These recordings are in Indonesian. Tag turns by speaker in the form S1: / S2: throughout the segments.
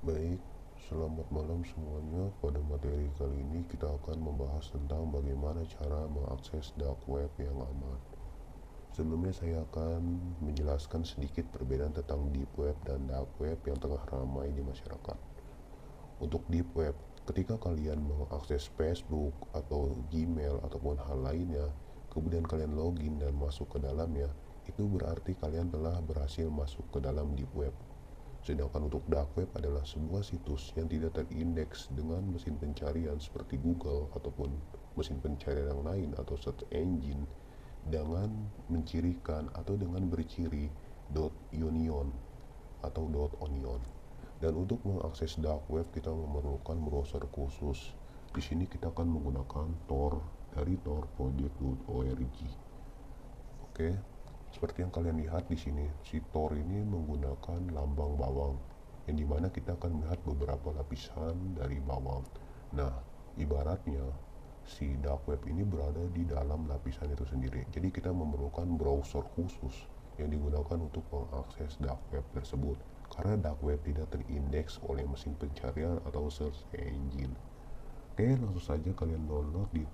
S1: Baik, selamat malam semuanya. Pada materi kali ini kita akan membahas tentang bagaimana cara mengakses dark web yang aman. Sebelumnya saya akan menjelaskan sedikit perbedaan tentang deep web dan dark web yang tengah ramai di masyarakat. Untuk deep web, ketika kalian mengakses Facebook atau Gmail ataupun hal lainnya, kemudian kalian login dan masuk ke dalamnya, itu berarti kalian telah berhasil masuk ke dalam deep web. Sedangkan untuk dark web adalah sebuah situs yang tidak terindeks dengan mesin pencarian seperti Google ataupun mesin pencarian yang lain atau search engine dengan mencirikan atau dengan berciri .union atau .onion. Dan untuk mengakses dark web kita memerlukan browser khusus. Di sini kita akan menggunakan Tor dari torproject.org. Oke, seperti yang kalian lihat di sini, si Tor ini menggunakan lambang bawang, yang dimana kita akan melihat beberapa lapisan dari bawang. Nah, ibaratnya si dark web ini berada di dalam lapisan itu sendiri. Jadi kita memerlukan browser khusus yang digunakan untuk mengakses dark web tersebut. Karena dark web tidak terindeks oleh mesin pencarian atau search engine. Oke, langsung saja kalian download di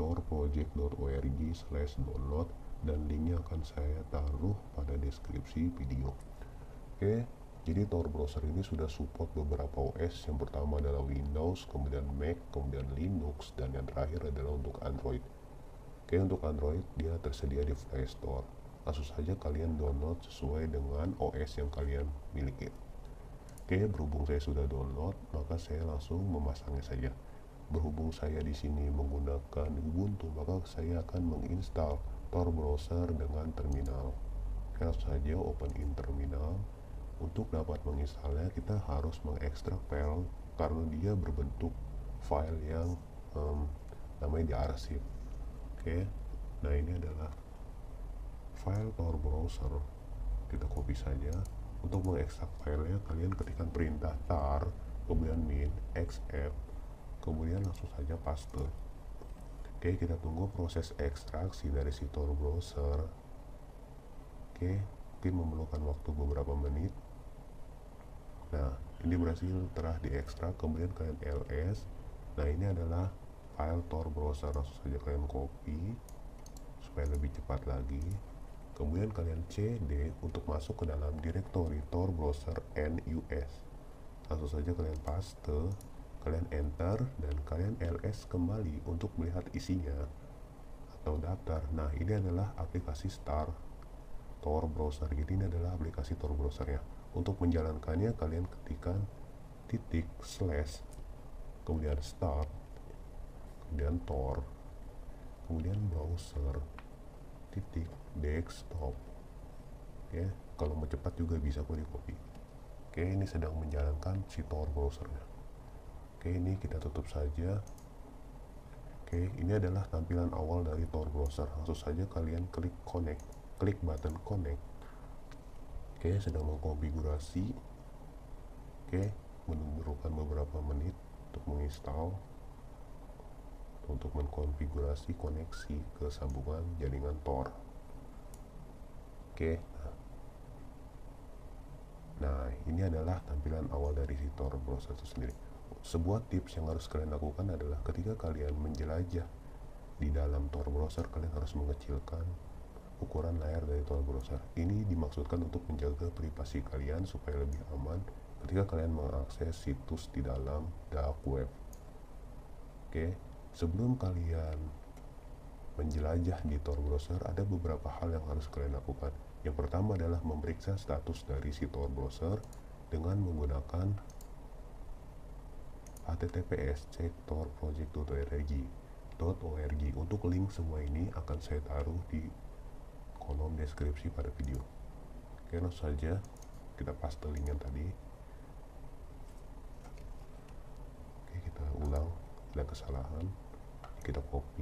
S1: torproject.org/download dan linknya akan saya taruh pada deskripsi video. Oke, jadi Tor browser ini sudah support beberapa OS. Yang pertama adalah Windows, kemudian Mac, kemudian Linux, dan yang terakhir adalah untuk Android. Oke, untuk Android dia tersedia di Play Store. Langsung saja kalian download sesuai dengan OS yang kalian miliki. Oke, berhubung saya sudah download, maka saya langsung memasangnya saja. Berhubung saya di sini menggunakan Ubuntu, maka saya akan menginstal Tor browser dengan terminal. Langsung saja open in terminal. Untuk dapat menginstalnya kita harus mengekstrak file karena dia berbentuk file yang namanya diarsip. Oke, nah ini adalah file Tor browser. Kita copy saja. Untuk mengekstrak filenya kalian ketikkan perintah tar kemudian min xf kemudian langsung saja paste. Oke, kita tunggu proses ekstraksi dari si Tor browser. Oke, mungkin memerlukan waktu beberapa menit. Nah, ini berhasil telah diekstrak, kemudian kalian ls. Nah, ini adalah file Tor browser. Langsung saja kalian copy supaya lebih cepat lagi. Kemudian kalian cd untuk masuk ke dalam direktori Tor browser NUS. Langsung saja kalian paste, kalian enter, dan kalian ls kembali untuk melihat isinya atau daftar. Nah, ini adalah aplikasi Star Tor browser. Ini adalah aplikasi Tor browsernya. Untuk menjalankannya kalian ketikkan titik slash kemudian start kemudian Tor kemudian browser titik desktop. Oke, kalau mau cepat juga bisa kok di copy. Oke, ini sedang menjalankan si Tor browsernya. Oke, ini kita tutup saja. Oke, ini adalah tampilan awal dari Tor browser. Langsung saja kalian klik connect, klik button connect. Oke, sedang mengkonfigurasi. Oke, memerlukan beberapa menit untuk menginstal, untuk mengkonfigurasi koneksi ke sambungan jaringan Tor. Oke, nah ini adalah tampilan awal dari si Tor browser itu sendiri. Sebuah tips yang harus kalian lakukan adalah ketika kalian menjelajah di dalam Tor browser, kalian harus mengecilkan ukuran layar dari Tor browser. Ini dimaksudkan untuk menjaga privasi kalian supaya lebih aman ketika kalian mengakses situs di dalam dark web. Oke, sebelum kalian menjelajah di Tor browser, ada beberapa hal yang harus kalian lakukan. Yang pertama adalah memeriksa status dari si Tor browser dengan menggunakan https cek torproject.org. Untuk link semua ini akan saya taruh di kolom deskripsi pada video. Oke, langsung saja kita paste link yang tadi. Oke, kita ulang, ada kesalahan. Kita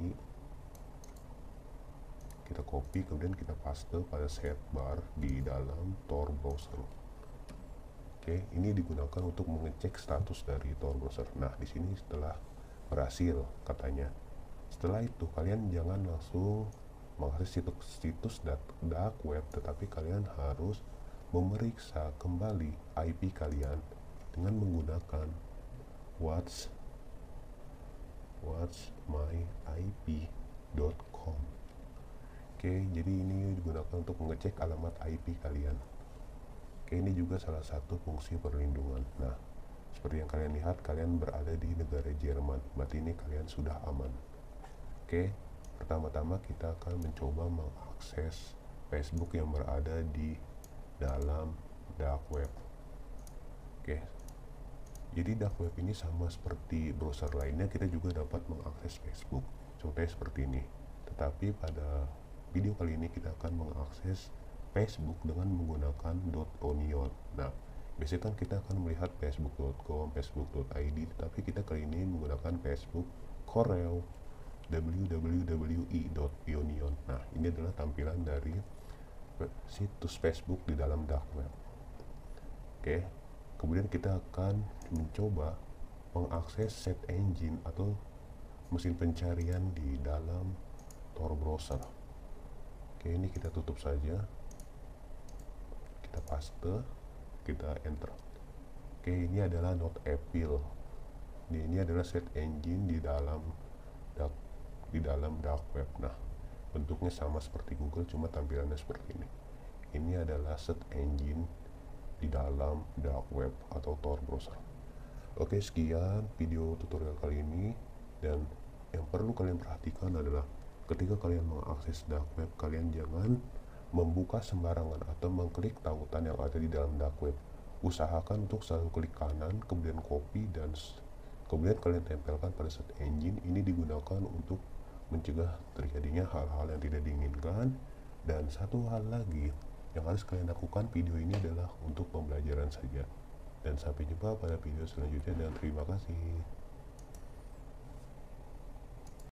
S1: copy kemudian kita paste pada set bar di dalam Tor browser. Oke, ini digunakan untuk mengecek status dari Tor browser. Nah, di sini setelah berhasil katanya. Setelah itu kalian jangan langsung mengakses situs dark web, tetapi kalian harus memeriksa kembali IP kalian dengan menggunakan what's myip.com. Oke, jadi ini digunakan untuk mengecek alamat IP kalian. Oke, ini juga salah satu fungsi perlindungan. Nah, seperti yang kalian lihat, kalian berada di negara Jerman, berarti ini kalian sudah aman. Oke, pertama-tama kita akan mencoba mengakses Facebook yang berada di dalam dark web. Oke, jadi dark web ini sama seperti browser lainnya, kita juga dapat mengakses Facebook. Contohnya seperti ini. Tetapi pada video kali ini kita akan mengakses Facebook dengan menggunakan .onion. Nah, biasanya kan kita akan melihat facebook.com, facebook.id, tapi kita kali ini menggunakan Facebook Corel www.onion. Nah, ini adalah tampilan dari situs Facebook di dalam dark web. Oke, kemudian kita akan mencoba mengakses search engine atau mesin pencarian di dalam Tor browser. Oke, ini kita tutup saja, kita paste, kita enter. Oke, ini adalah not Apple. Ini adalah search engine di dalam dark web. Nah, bentuknya sama seperti Google, cuma tampilannya seperti ini. Ini adalah search engine di dalam dark web atau Tor browser. Oke, sekian video tutorial kali ini, dan yang perlu kalian perhatikan adalah ketika kalian mengakses dark web, kalian jangan membuka sembarangan atau mengklik tautan yang ada di dalam dark web. Usahakan untuk selalu klik kanan, kemudian copy, dan kemudian kalian tempelkan pada search engine. Ini digunakan untuk mencegah terjadinya hal-hal yang tidak diinginkan. Dan satu hal lagi yang harus kalian lakukan, video ini adalah untuk pembelajaran saja. Dan sampai jumpa pada video selanjutnya, dan terima kasih.